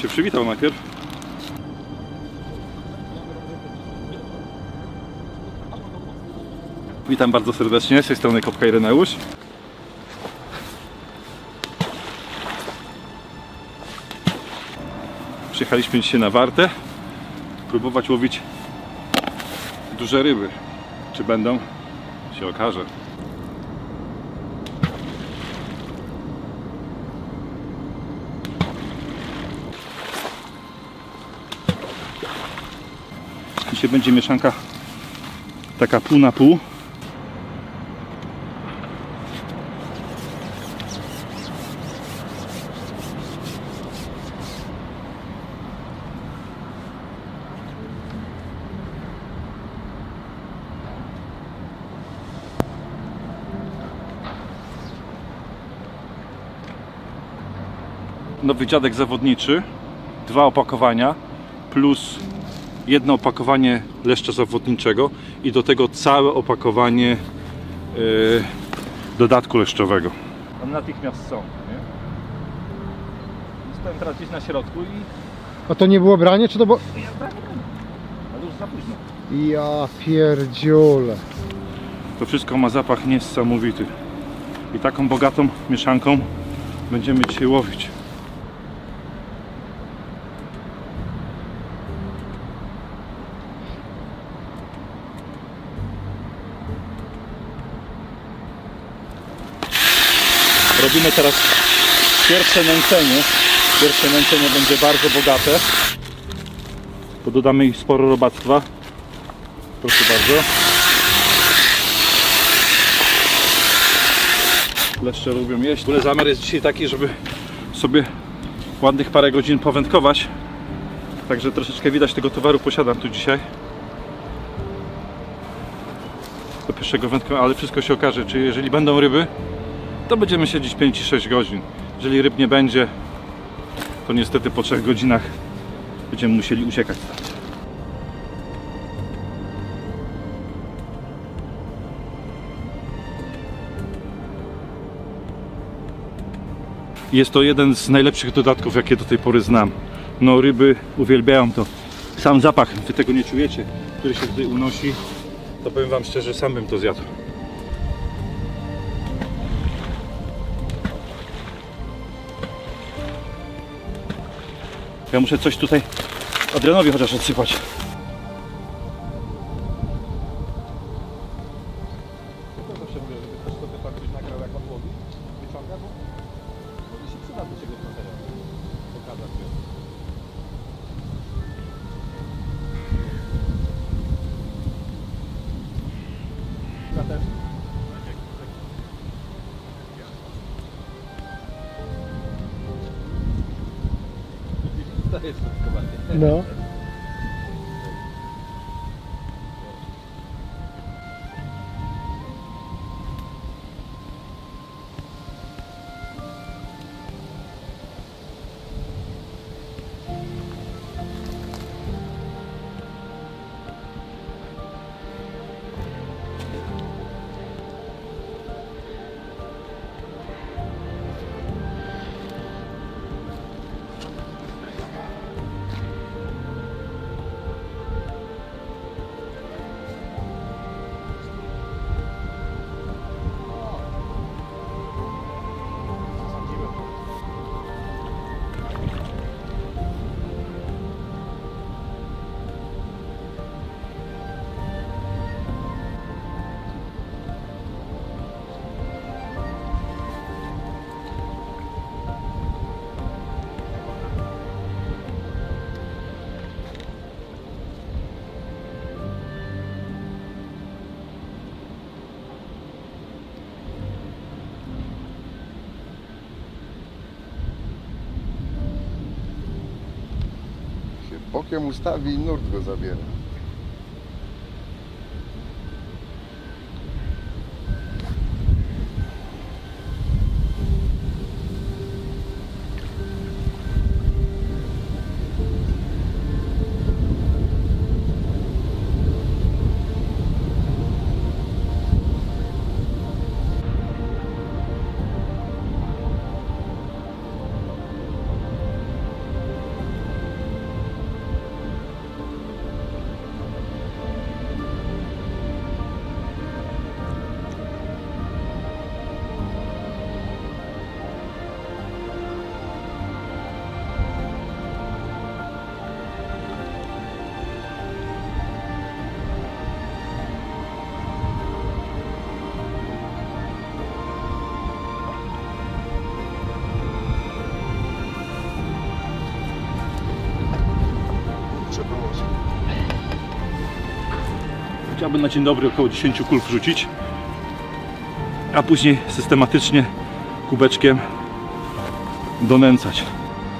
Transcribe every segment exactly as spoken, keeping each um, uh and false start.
się przywitał najpierw. Witam bardzo serdecznie, z tej strony Kopka Ireneusz. Przyjechaliśmy dzisiaj na wartę, próbować łowić duże ryby. Czy będą? Się okaże. Dzisiaj będzie mieszanka taka pół na pół. Nowy dziadek zawodniczy, dwa opakowania plus jedno opakowanie leszcza zawodniczego i do tego całe opakowanie yy, dodatku leszczowego. One natychmiast są, nie? Stoję teraz gdzieś na środku i... A to nie było branie, czy to było... Ale już za późno. Ja pierdziule. To wszystko ma zapach niesamowity. I taką bogatą mieszanką będziemy dzisiaj łowić. Robimy teraz pierwsze nęcenie. Pierwsze nęcenie będzie bardzo bogate. Bo dodamy ich sporo robactwa. Proszę bardzo. Leszcze lubią jeść. W ogóle zamiar jest dzisiaj taki, żeby sobie ładnych parę godzin powędkować. Także troszeczkę widać tego towaru posiadam tu dzisiaj. Do pierwszego wędka, ale wszystko się okaże, czy jeżeli będą ryby, to będziemy siedzieć pięć sześć godzin. Jeżeli ryb nie będzie, to niestety po trzech godzinach będziemy musieli uciekać stąd. Jest to jeden z najlepszych dodatków, jakie do tej pory znam. No, ryby uwielbiają to. Sam zapach, wy tego nie czujecie, który się tutaj unosi, to powiem wam szczerze, sam bym to zjadł. Ja muszę coś tutaj Adrianowi chociaż odsypać. To zawsze mówię, żeby ktoś sobie tak coś nagrał, jak on łowi, wyciąga, bo może się przyda do czegoś materiału. Pokazać się. Ja też. To jest wszystko. No. Bokiem ustawi i nurt go zabiera. Chciałbym na dzień dobry około dziesięć kul wrzucić, a później systematycznie kubeczkiem donęcać.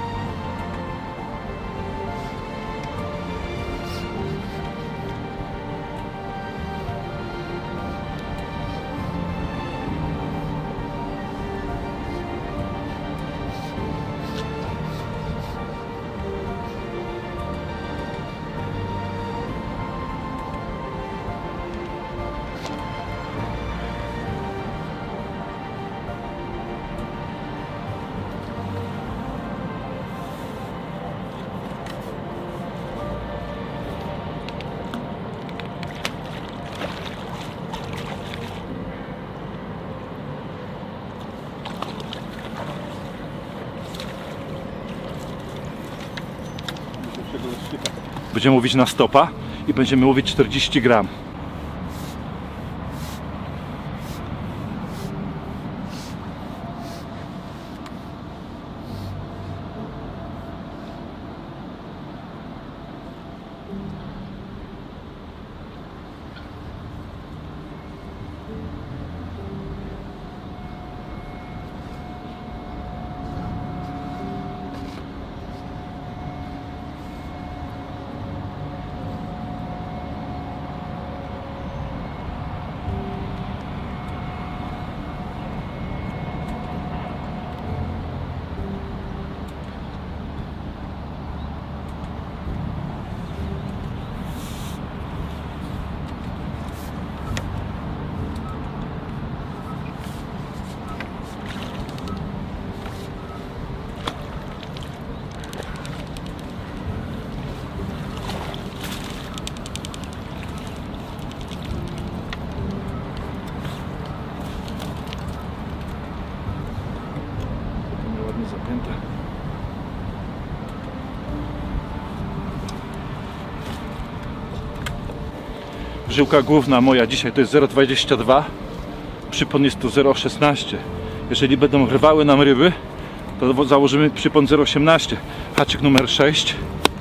Będziemy łowić na stopa i będziemy łowić czterdzieści gram. Zapięte. Żyłka główna moja dzisiaj to jest zero przecinek dwadzieścia dwa, przypon jest to zero przecinek szesnaście. Jeżeli będą rwały nam ryby, to założymy przypon zero przecinek osiemnaście, haczyk numer sześć.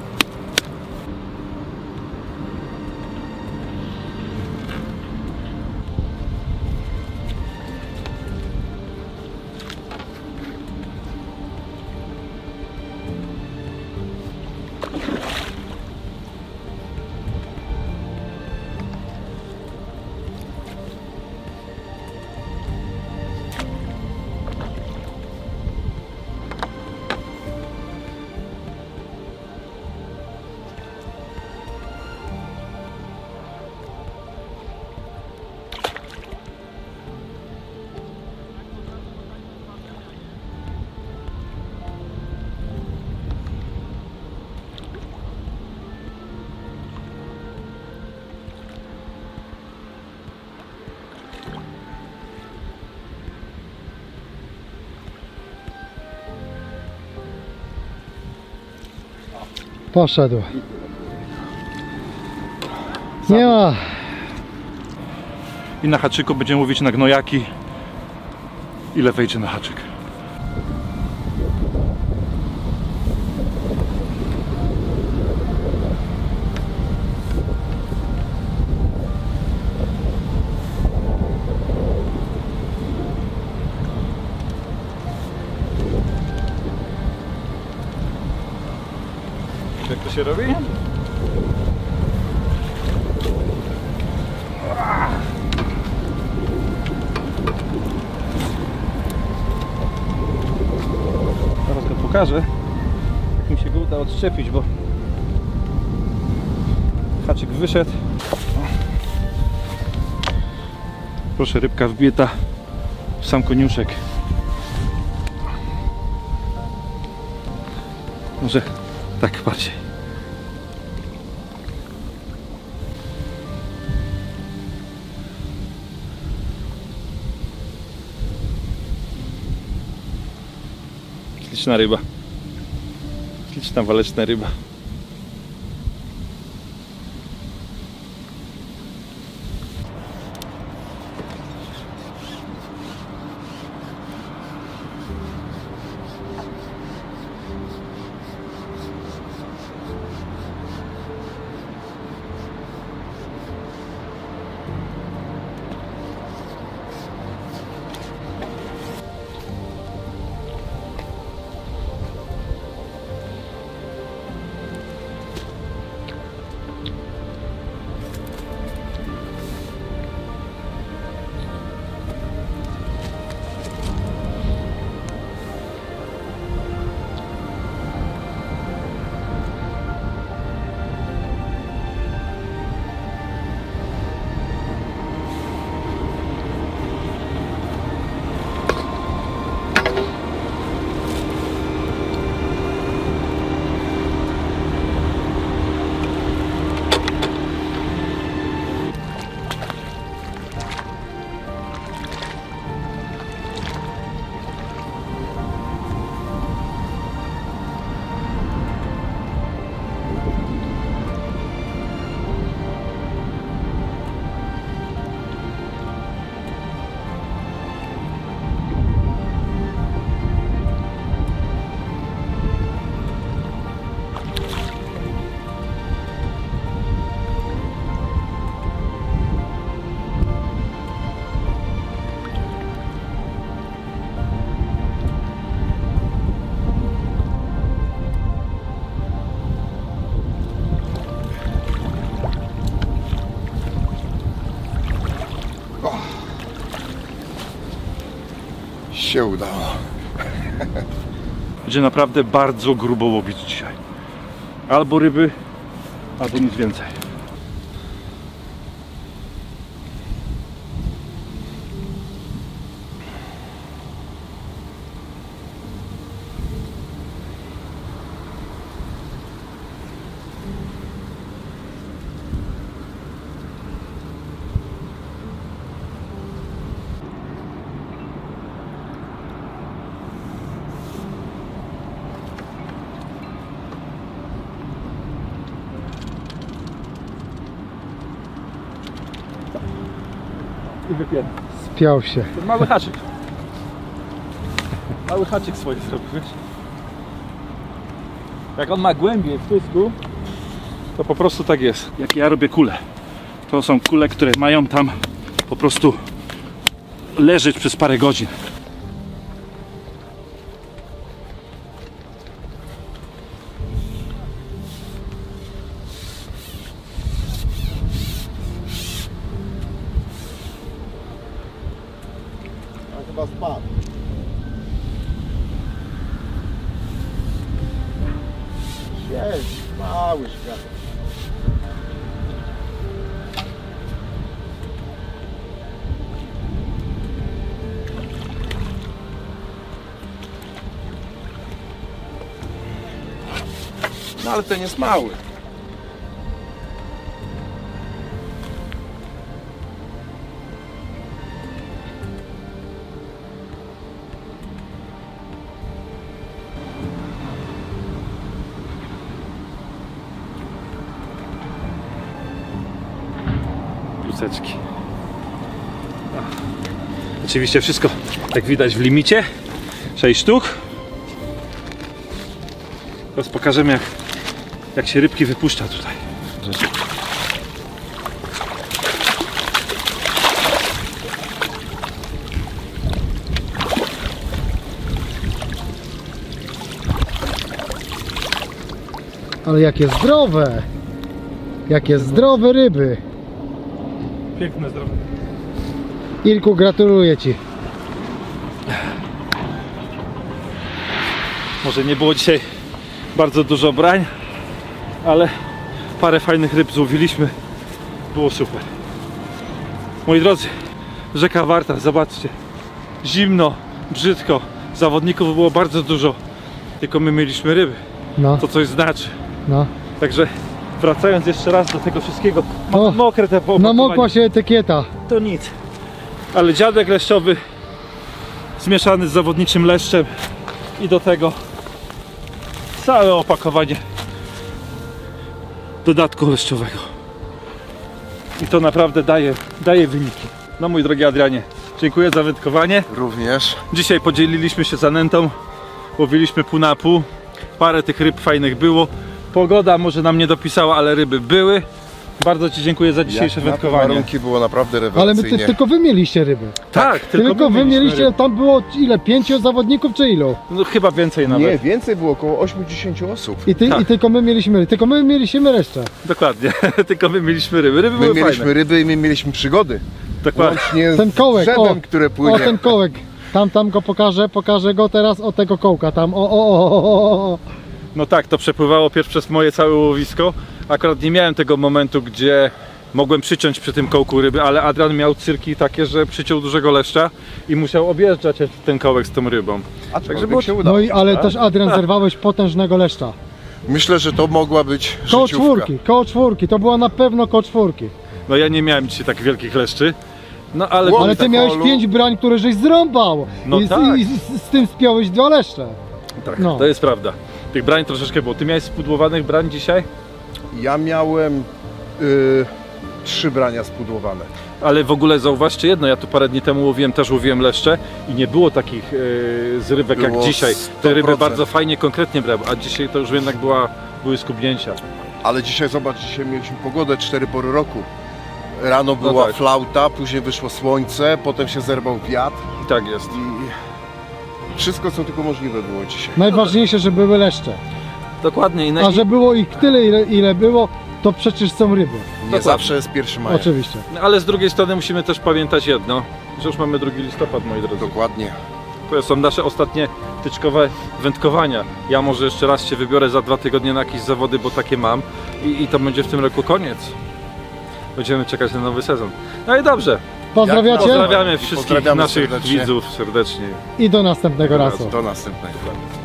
Poszedł. Nie ma. I na haczyku będziemy łowić na gnojaki. Ile wejdzie na haczyk? Jak to się robi? Zaraz go pokażę, jak mi się go uda odszczepić, bo haczyk wyszedł. Proszę, rybka wbita w sam koniuszek. Może tak bardziej. Śliczna ryba. Śliczna waleczna ryba. się udało. Będzie naprawdę bardzo grubo łowić dzisiaj. Albo ryby, albo nic więcej. I wypięty. Spiał się. Ten mały haczyk. Mały haczyk swoje zrobił, wiesz? Jak on ma głębiej w pysku, to po prostu tak jest. Jak ja robię kule. To są kule, które mają tam po prostu leżeć przez parę godzin. Chyba spadł. Jest mały świat. No ale ten jest mały. Luseczki. Oczywiście wszystko, jak widać, w limicie. sześć sztuk. Teraz pokażemy, jak, jak się rybki wypuszcza tutaj. Ale jakie zdrowe! Jakie zdrowe ryby! Piękne zdrowie. Ilku, gratuluję Ci. Może nie było dzisiaj bardzo dużo brań, ale parę fajnych ryb złowiliśmy. Było super. Moi drodzy, rzeka warta, zobaczcie. Zimno, brzydko, zawodników było bardzo dużo, tylko my mieliśmy ryby. No, To coś znaczy. no. Także wracając jeszcze raz do tego wszystkiego, O, ma mokre te opakowanie. Namokła się etykieta. To nic. Ale dziadek leszczowy zmieszany z zawodniczym leszczem i do tego całe opakowanie dodatku leszczowego. I to naprawdę daje, daje wyniki. No mój drogi Adrianie, dziękuję za wędkowanie. Również. Dzisiaj podzieliliśmy się zanętą, łowiliśmy pół na pół. Parę tych ryb fajnych było. Pogoda może nam nie dopisała, ale ryby były. Bardzo Ci dziękuję za dzisiejsze Jak na te wędkowanie. warunki było naprawdę Ale rewelacyjnie. my ty, tylko Wy mieliście ryby. Tak, Tylko, tylko, Wy mieliśmy mieliście, ryby. tam było ile? Pięciu zawodników czy ilu? No chyba więcej nawet. Nie, więcej było, około osiemdziesiąt osób. I, ty, Tak. I tylko my mieliśmy, tylko my mieliśmy resztę. Dokładnie, tylko my mieliśmy ryby. Ryby My były mieliśmy fajne. ryby i my mieliśmy przygody. Dokładnie. Łącznie Ten z kołek, drzewem, o, które płynie. O, ten kołek. Tam, tam go pokażę, pokażę go teraz o tego kołka. Tam, o, o, o, o, o. No tak, to przepływało pierw przez moje całe łowisko. Akurat nie miałem tego momentu, gdzie mogłem przyciąć przy tym kołku ryby, ale Adrian miał cyrki takie, że przyciął dużego leszcza i musiał objeżdżać ten kołek z tą rybą. Aczkolwiek było- się udało. No i ale Tak? też Adrian zerwałeś potężnego leszcza. Myślę, że to mogła być Koło życiówka. czwórki, koło czwórki, to była na pewno koło czwórki. No ja nie miałem dzisiaj tak wielkich leszczy. No ale... Ło- Ale ty tak miałeś olu. pięć brań, które żeś zrąbał. No I, tak. i z, z tym spiąłeś dwa leszcze. tak, no. to jest prawda. Tych brań troszeczkę było. Ty miałeś spudłowanych brań dzisiaj? Ja miałem y, trzy brania spudłowane. Ale w ogóle zauważcie jedno, ja tu parę dni temu łowiłem, też łowiłem leszcze i nie było takich yy, zrywek jak Było dzisiaj. sto Te ryby procent. bardzo fajnie, konkretnie brały, a dzisiaj to już jednak była, były skubnięcia. Ale dzisiaj zobacz, dzisiaj mieliśmy pogodę, cztery pory roku. Rano była tak. flauta, później wyszło słońce, potem się zerwał wiatr I tak jest. i wszystko co tylko możliwe było dzisiaj. Najważniejsze, że były leszcze. Dokładnie. I na... A że było ich tyle, ile, ile było, to przecież są ryby. Nie Dokładnie. zawsze jest pierwszy maja. Oczywiście. Ale z drugiej strony musimy też pamiętać jedno, że już mamy drugi listopad, moi drodzy. Dokładnie. To są nasze ostatnie tyczkowe wędkowania. Ja może jeszcze raz się wybiorę za dwa tygodnie na jakieś zawody, bo takie mam. I, i to będzie w tym roku koniec. Będziemy czekać na nowy sezon. No i dobrze. Pozdrawiacie Pozdrawiamy wszystkich Pozdrawiamy naszych serdecznie. widzów serdecznie. i do następnego razu. Do następnego.